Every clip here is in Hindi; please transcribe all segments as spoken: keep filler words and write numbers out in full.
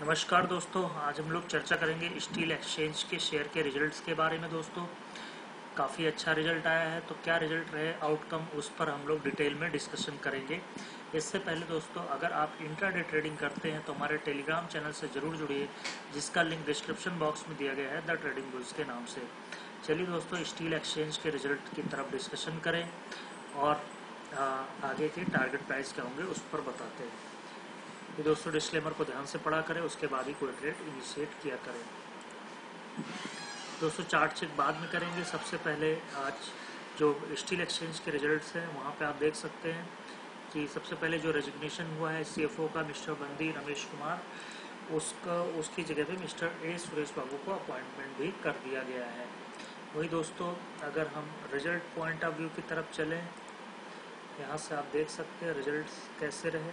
नमस्कार दोस्तों, आज हम लोग चर्चा करेंगे स्टील एक्सचेंज के शेयर के रिजल्ट्स के बारे में। दोस्तों, काफ़ी अच्छा रिजल्ट आया है, तो क्या रिजल्ट रहे, आउटकम, उस पर हम लोग डिटेल में डिस्कशन करेंगे। इससे पहले दोस्तों, अगर आप इंट्राडे ट्रेडिंग करते हैं तो हमारे टेलीग्राम चैनल से ज़रूर जुड़िए, जिसका लिंक डिस्क्रिप्शन बॉक्स में दिया गया है, द ट्रेडिंग बुल्स के नाम से। चलिए दोस्तों, स्टील एक्सचेंज के रिजल्ट की तरफ डिस्कशन करें और आ, आगे के टारगेट प्राइस क्या होंगे उस पर बताते हैं। ये दोस्तों डिस्क्लेमर को ध्यान से पढ़ा करें, उसके बाद ही कोई ट्रेड इनिशिएट किया करें। दोस्तों चार्ट चेक बाद में करेंगे। सबसे पहले आज जो स्टील एक्सचेंज के रिजल्ट्स हैं वहाँ पे आप देख सकते हैं कि सबसे पहले जो रेजिग्नेशन हुआ है सीएफओ का मिस्टर बंदी रमेश कुमार, उसका उसकी जगह पे मिस्टर ए सुरेश बाबू को अपॉइंटमेंट भी कर दिया गया है। वही दोस्तों, अगर हम रिजल्ट पॉइंट ऑफ व्यू की तरफ चलें, यहाँ से आप देख सकते हैं रिजल्ट्स कैसे रहे।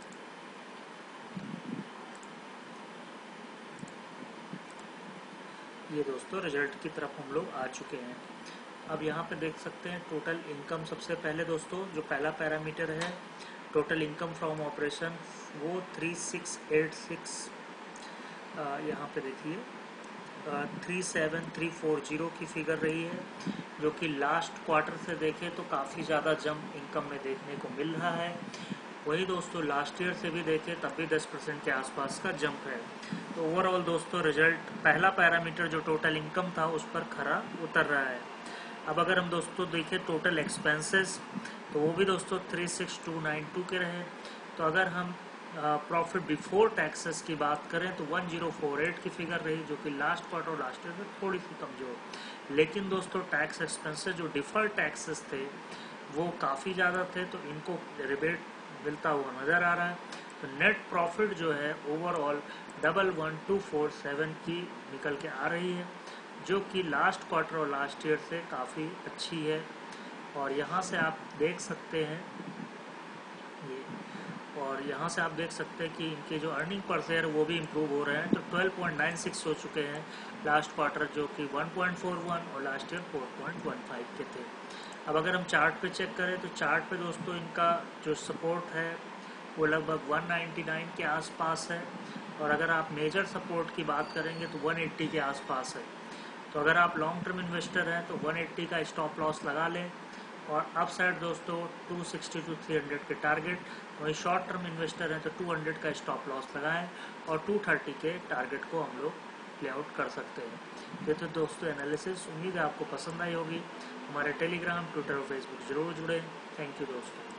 ये दोस्तों रिजल्ट की तरफ हम लोग आ चुके हैं। अब यहाँ पे देख सकते हैं टोटल इनकम। सबसे पहले दोस्तों जो पहला पैरामीटर है टोटल इनकम फ्रॉम ऑपरेशन, वो थ्री सिक्स एट सिक्स यहाँ पे देखिए three seven three four zero की फिगर रही है, जो कि लास्ट क्वार्टर से देखें तो काफ़ी ज़्यादा जंप इनकम में देखने को मिल रहा है। वही दोस्तों लास्ट ईयर से भी देखें तब भी दस परसेंट के आसपास का जंप है। तो ओवरऑल दोस्तों रिजल्ट, पहला पैरामीटर जो टोटल इनकम था उस पर खरा उतर रहा है। अब अगर हम दोस्तों देखें टोटल एक्सपेंसेस, तो वो भी दोस्तों three six two nine two के रहे। तो अगर हम प्रॉफिट बिफोर टैक्सेस की बात करें तो वन जीरो फोर एट की फिगर रही, जो कि लास्ट क्वार्टर और लास्ट ईयर में थोड़ी सी कमजोर। लेकिन दोस्तों टैक्स एक्सपेंसेस जो डिफर्ड टैक्सेस थे वो काफ़ी ज़्यादा थे, तो इनको रिबेट मिलता हुआ नज़र आ रहा है। तो नेट प्रॉफिट जो है overall double one two four seven की निकल के आ रही है, जो कि लास्ट क्वार्टर और लास्ट ईयर से काफ़ी अच्छी है। और यहाँ से आप देख सकते हैं ये, और यहाँ से आप देख सकते हैं कि इनके जो अर्निंग पर शेयर वो भी इम्प्रूव हो रहे हैं। तो ट्वेल्व पॉइंट नाइन सिक्स हो चुके हैं लास्ट क्वार्टर, जो कि वन पॉइंट फोर वन और last year four point one five के थे। अब अगर हम चार्ट पे चेक करें तो चार्ट पे दोस्तों इनका जो सपोर्ट है वो लगभग वन नाइन्टी नाइन के आसपास है, और अगर आप मेजर सपोर्ट की बात करेंगे तो वन एट्टी के आसपास है। तो अगर आप लॉन्ग टर्म इन्वेस्टर हैं तो वन एट्टी का स्टॉप लॉस लगा लें, और अप साइड दोस्तों two sixty two three hundred के टारगेट। वहीं शॉर्ट टर्म इन्वेस्टर हैं तो टू हंड्रेड का स्टॉप लॉस लगाएं और टू थर्टी के टारगेट को हम लोग प्ले आउट कर सकते हैं। ये तो दोस्तों एनालिसिस, उम्मीद है आपको पसंद आई होगी। हमारे टेलीग्राम, ट्विटर और फेसबुक जरूर जुड़ें। थैंक यू दोस्तों।